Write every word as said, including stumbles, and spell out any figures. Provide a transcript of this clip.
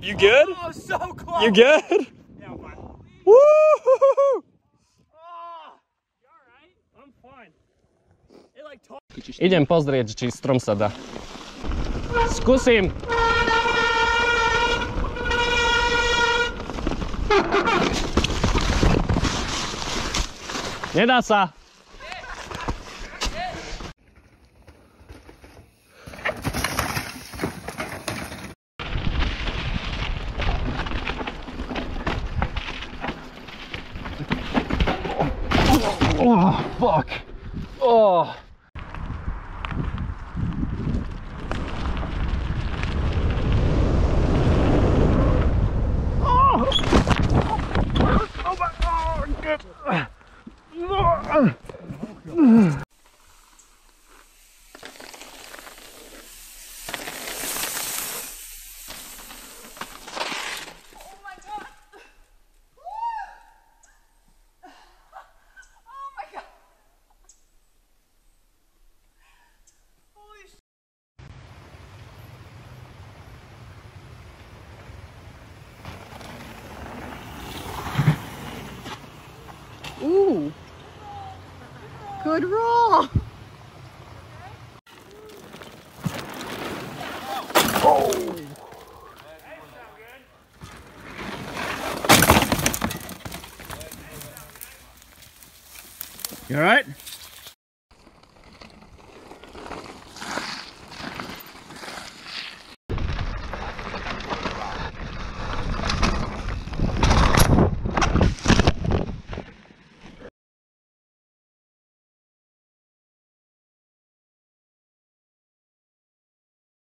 You good? Oh, so close. You good? Yeah, I'm fine. Woo! Oh, you alright? I'm fine. It like Idem pozrieť, či strom sa dá. Skúsim. Nedá sa. Oh, fuck. Oh. Ooh, good roll. Oh. You alright?